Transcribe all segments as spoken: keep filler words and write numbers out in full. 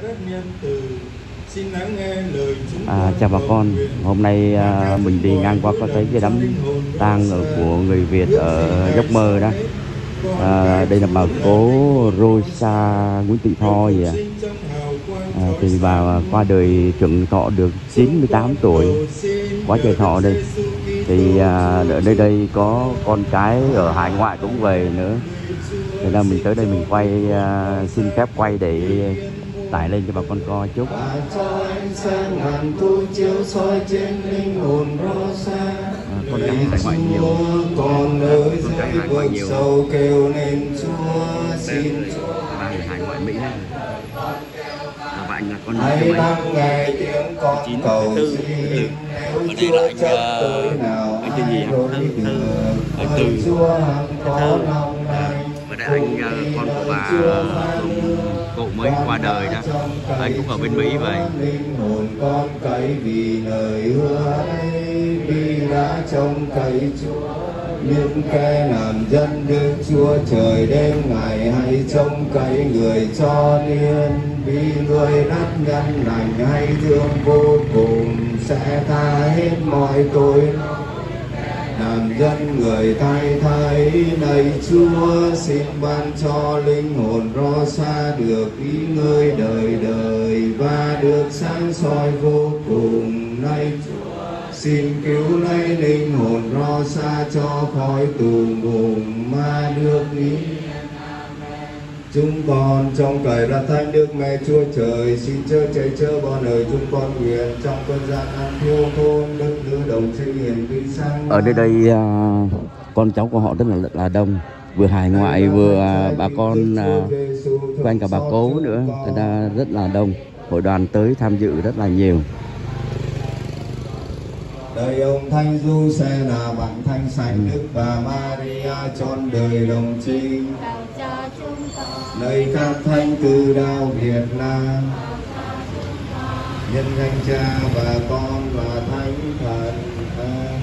À, chào bà con, hôm nay à, mình đi ngang qua có thấy cái đám tang ở của người Việt ở Dốc Mơ đó. À, đây là bà cố Rosa Nguyễn Thị Tho gì à. À, thì bà qua đời trưởng thọ được chín mươi tám tuổi, quá trời thọ đây. Thì à, ở đây đây có con cái ở hải ngoại cũng về nữa. Thế là mình tới đây mình quay, à, xin phép quay để tải lên cho bà con coi chút. À, con gái hải ngoại nhiều, con gái hải ngoại nhiều. Đây là hải ngoại Mỹ này. Và anh là con thứ mấy? chín thứ tư. Ở đây là anh, uh, anh tên gì hả? Thư, Thư, ở Từ, Thư. Ở đây anh, uh, con của bà cụ mới qua đời đó, anh cũng ở bên Mỹ vậy. Con cậy vì lời hứa ấy, vì đã trông cậy Chúa. Những kẻ làm dân Đức Chúa trời đêm ngày hay trông cậy người cho nên, vì người đắc nhân lành hay thương vô cùng sẽ tha hết mọi tội. Làm dân người thay thấy này Chúa, xin ban cho linh hồn Rosa được nghỉ ngơi đời đời và được sáng soi vô cùng. Này Chúa, xin cứu lấy linh hồn Rosa cho khỏi tù ngục mà được nghỉ. Chúng con trong cậy ra thánh Đức Mẹ Chúa Trời, xin chớ chạy chớ bọn ơi chúng con nguyện trong cơn gian ăn thiếu thốn đức nữ đồng sinh hiền vi sang. Ở đây đây uh, con cháu của họ rất là là đông, vừa hải ngoại vừa uh, bà con uh, quen cả bà cố nữa, thật ra rất là đông. Hội đoàn tới tham dự rất là nhiều. Đời ông Thánh Du sẽ là bạn Thánh Sảnh Đức và Maria trọn đời đồng trinh. Nơi các thánh từ đạo Việt Nam, nhân danh Cha và Con và Thánh Thần. Amen.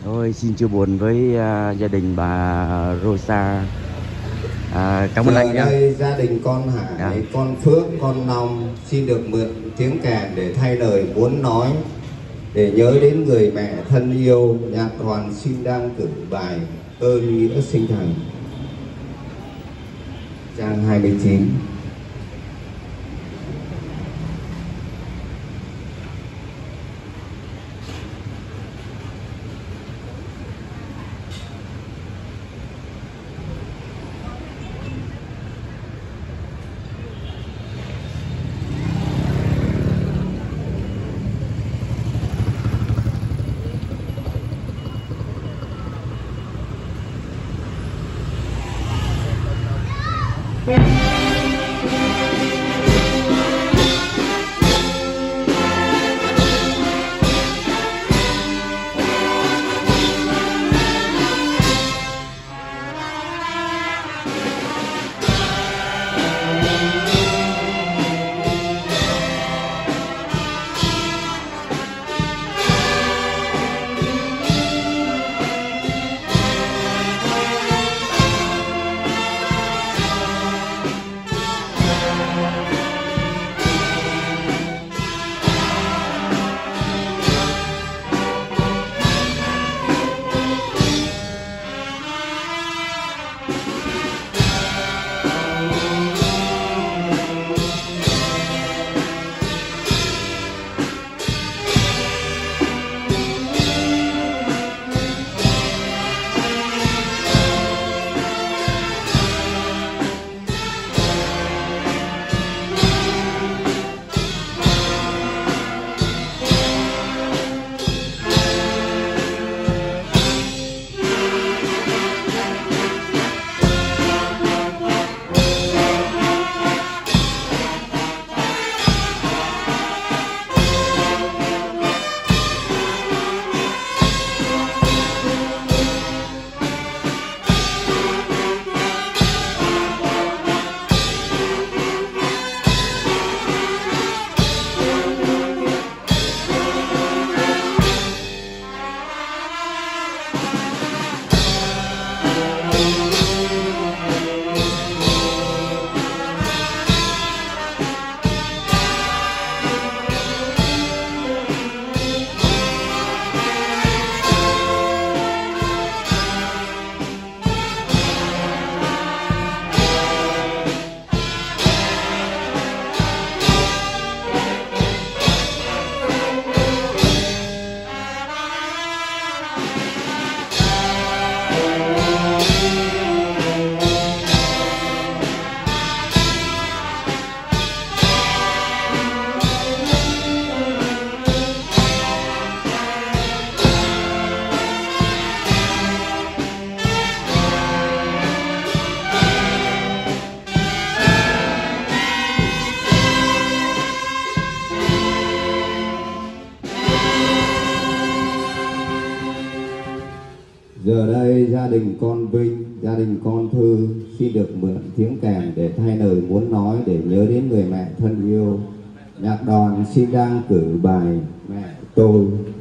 Thôi xin chia buồn với uh, gia đình bà Rosa. À, cảm ơn Giờ anh nha. đây gia đình con Hải, Dạ. con Phước, con Long xin được mượn tiếng kèn để thay lời muốn nói, để nhớ đến người mẹ thân yêu. Nhạc đoàn xin đăng cử bài Ơn Nghĩa Sinh Thành, trang hai mươi chín. Giờ đây gia đình con Vinh, gia đình con Thư xin được mượn tiếng kèn để thay lời muốn nói, để nhớ đến người mẹ thân yêu. Nhạc đoàn xin đăng cử bài Mẹ Tôi.